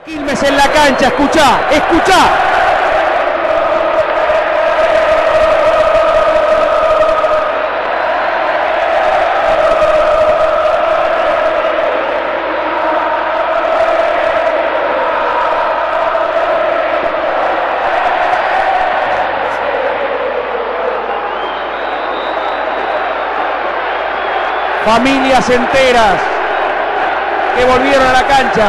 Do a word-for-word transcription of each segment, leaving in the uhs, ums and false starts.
Quilmes en la cancha, escuchá, escuchá. Familias enteras que volvieron a la cancha.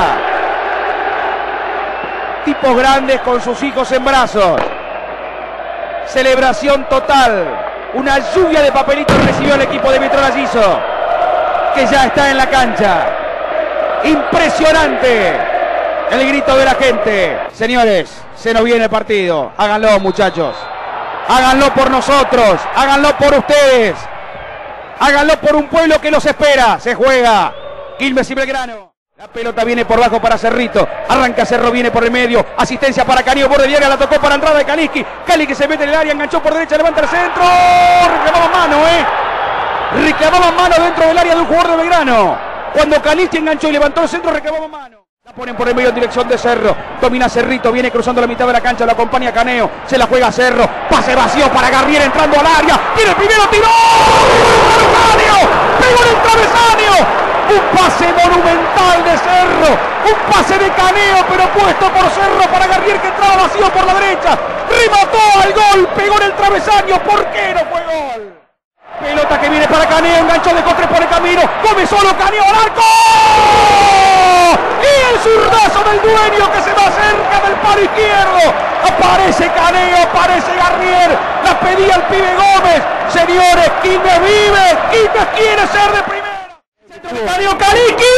Tipos grandes con sus hijos en brazos. Celebración total. Una lluvia de papelitos recibió el equipo de Vitrol Alliso, que ya está en la cancha. Impresionante el grito de la gente. Señores, se nos viene el partido. Háganlo, muchachos. Háganlo por nosotros. Háganlo por ustedes. Háganlo por un pueblo que los espera. Se juega Quilmes y Belgrano. La pelota viene por bajo para Cerrito. Arranca Cerro, viene por el medio. Asistencia para Caneo, borde de área, la tocó para entrada de Kaliski. Kaliski se mete en el área, enganchó por derecha, levanta el centro. Reclamaba mano, eh. Reclamaba mano dentro del área de un jugador de Belgrano. Cuando Kaliski enganchó y levantó el centro, reclamaba mano. La ponen por el medio en dirección de Cerro. Domina Cerrito, viene cruzando la mitad de la cancha, lo acompaña Caneo. Se la juega Cerro. Pase vacío para Garnier entrando al área. Tiene el primero, tiró. ¡Travesaño! ¡Pegó en el travesaño! Un pase monumental de Cerro. Un pase de Caneo, pero puesto por Cerro para Garnier, que entraba vacío por la derecha. Remató al gol. Pegó en el travesaño. ¿Por qué no fue gol? Pelota que viene para Caneo. Enganchó de Cotres por el camino. Come solo Caneo al arco. Y el zurdazo del dueño que se va cerca del palo izquierdo. Aparece Caneo, aparece Garnier. La pedía el pibe Gómez. Señores, Quilmes vive. Quilmes quiere ser de primera. Centro de Caneo, Kaliski.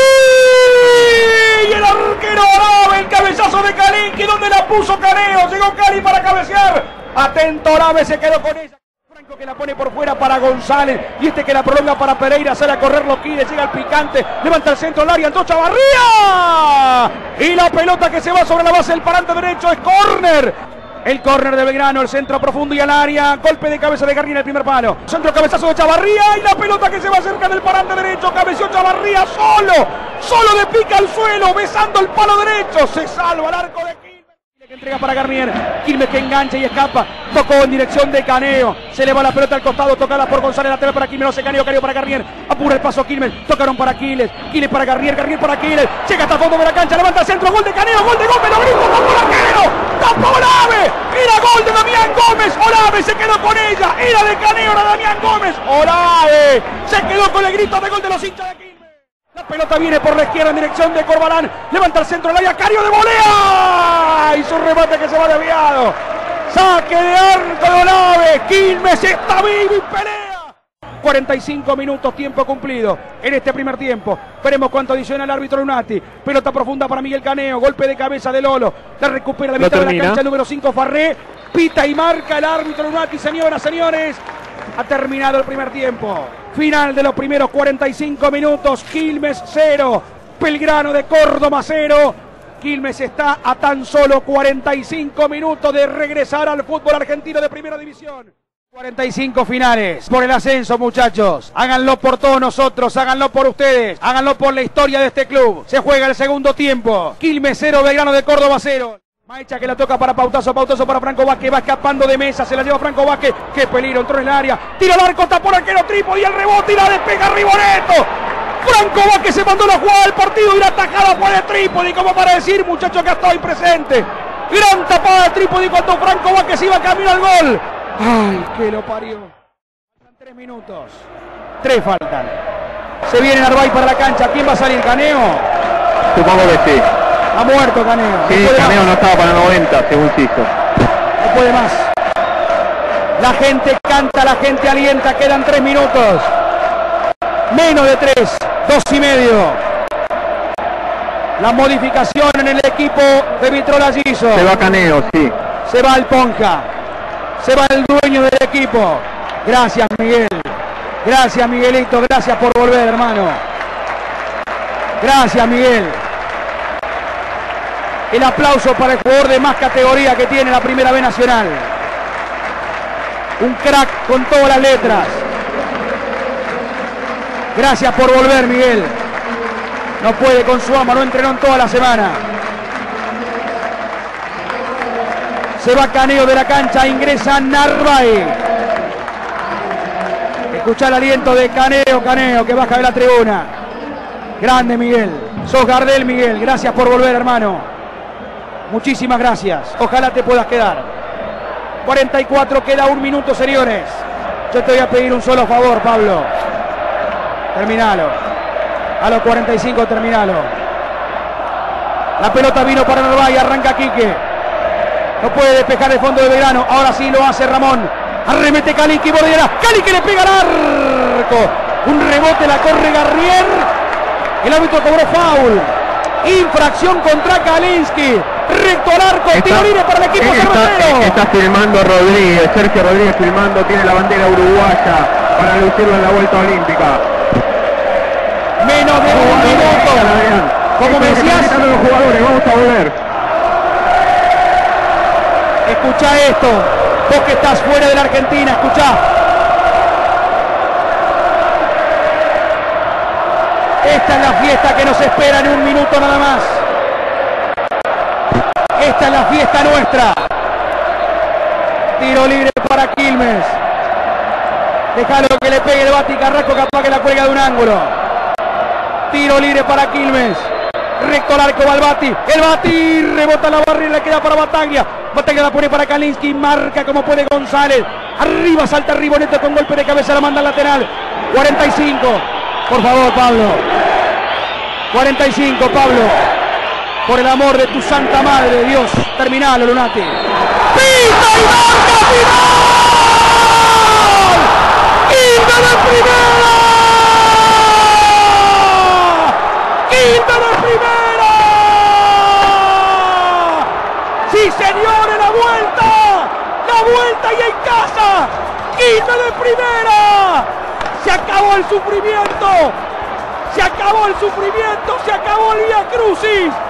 Y el arquero Olave, el cabezazo de Kaliski, donde la puso Caneo. Llegó Cali para cabecear. Atento Olave, se quedó con ella. Franco que la pone por fuera para González. Y este que la prolonga para Pereira. Sale a correr Loquiles. Llega el picante. Levanta el centro al área. Entró Chavarría. Y la pelota que se va sobre la base del parante derecho es córner. El córner de Belgrano. El centro profundo y al área. Golpe de cabeza de Garnier en el primer palo. Centro cabezazo de Chavarría. Y la pelota que se va cerca del parante derecho. Cabeció Chavarría solo. Solo de pica al suelo. Besando el palo derecho. Se salva el arco de Quilmes. Que entrega para Garnier. Quilmes que engancha y escapa. Tocó en dirección de Caneo. Se le va la pelota al costado. Tocada por González. Lateral para Quilmes. No se Caneo. Caneo para Garnier. Apura el paso Quilmes. Tocaron para Quiles. Quiles para Garnier. Garnier para Quiles. Llega hasta el fondo de la cancha. Levanta el centro. Gol de Caneo. Gol de Gómez. Lo grito. Tapó el arquero. Tapó Olave. Era gol de Damián Gómez. Olave se quedó con ella. Era de Caneo. Era Damián Gómez. Olave se quedó con el grito de gol de los hinchas de Quilmes. La pelota viene por la izquierda en dirección de Corbalán. Levanta el centro del área. Cario de volea. Y su remate que se va desviado. Saque de arco de Olave. Quilmes está vivo y pelea. cuarenta y cinco minutos, tiempo cumplido en este primer tiempo. Veremos cuánto adiciona el árbitro Lunati. Pelota profunda para Miguel Caneo. Golpe de cabeza de Lolo. La recupera la mitad de la cancha el número cinco Farré. Pita y marca el árbitro Lunati. Señoras, señores, ha terminado el primer tiempo. Final de los primeros cuarenta y cinco minutos. Quilmes cero. Belgrano de Córdoba cero. Quilmes está a tan solo cuarenta y cinco minutos de regresar al fútbol argentino de primera división. cuarenta y cinco finales por el ascenso, muchachos. Háganlo por todos nosotros, háganlo por ustedes, háganlo por la historia de este club. Se juega el segundo tiempo. Quilmes cero, Belgrano de Córdoba cero. Maecha que la toca para Pautazo, Pautazo para Franco Vázquez, va escapando de mesa, se la lleva Franco Vázquez, qué peligro, entró en el área, tira al arco, tapó el arquero Trípodi y el rebote y la despega Riboneto. Franco Vázquez se mandó la jugada del partido y la atajada fue de Trípodi, como para decir, muchachos, que estoy presente. Gran tapada de Trípodi cuando Franco Vázquez iba camino al gol. Ay, que lo parió. Faltan tres minutos, tres faltan. Se viene Narváez para la cancha, ¿quién va a salir? ¿Caneo? Supongo que sí. Ha muerto Caneo. Sí, no Caneo más. no estaba para noventa, según Ciso. No puede más. La gente canta, la gente alienta. Quedan tres minutos. Menos de tres. Dos y medio. La modificación en el equipo de Vitrol Alliso. Se va Caneo, sí. Se va el Ponja. Se va el dueño del equipo. Gracias, Miguel. Gracias, Miguelito. Gracias por volver, hermano. Gracias, Miguel. El aplauso para el jugador de más categoría que tiene la Primera B Nacional. Un crack con todas las letras. Gracias por volver, Miguel. No puede con su ama, no entrenó en toda la semana. Se va Caneo de la cancha, ingresa Narváez. Escucha el aliento de Caneo, Caneo, que baja de la tribuna. Grande, Miguel. Sos Gardel, Miguel. Gracias por volver, hermano. Muchísimas gracias. Ojalá te puedas quedar. cuarenta y cuatro, queda un minuto, señores. Yo te voy a pedir un solo favor, Pablo. Terminalo. A los cuarenta y cinco, terminalo. La pelota vino para Narváez, arranca Quique. No puede despejar el fondo de Belgrano. Ahora sí lo hace Ramón. Arremete Kalinski, Bordiera. Kalinski le pega al arco. Un rebote, la corre Garnier. El árbitro cobró foul. Infracción contra Kalinski. Recto al arco. Tiro libre para el equipo cervecero. Está, está filmando Rodríguez. Sergio Rodríguez filmando. Tiene la bandera uruguaya para lucirlo en la vuelta olímpica. Menos de un minuto. Como me decías, los jugadores, vamos a volver. Escucha esto. Vos que estás fuera de la Argentina, escuchá. Esta es la fiesta que nos espera en un minuto nada más. Esta es la fiesta nuestra. Tiro libre para Quilmes. Déjalo que le pegue el Bati Carrasco, capaz que la cuelga de un ángulo. Tiro libre para Quilmes. Recto al arco va el Bati. El Bati rebota la barra y le queda para Bataglia. Bataglia la pone para Kalinski. Marca como puede González. Arriba salta Ribonete con golpe de cabeza. La manda al lateral. cuarenta y cinco. Por favor, Pablo. cuarenta y cinco, Pablo. Por el amor de tu santa madre, Dios. Terminalo, Lunati. ¡Pita y marca final! ¡Quilmes de primera! ¡Quilmes de primera! ¡Sí, señores, la vuelta! ¡La vuelta y en casa! ¡Quilmes de primera! ¡Se acabó el sufrimiento! ¡Se acabó el sufrimiento! ¡Se acabó el Vía Crucis!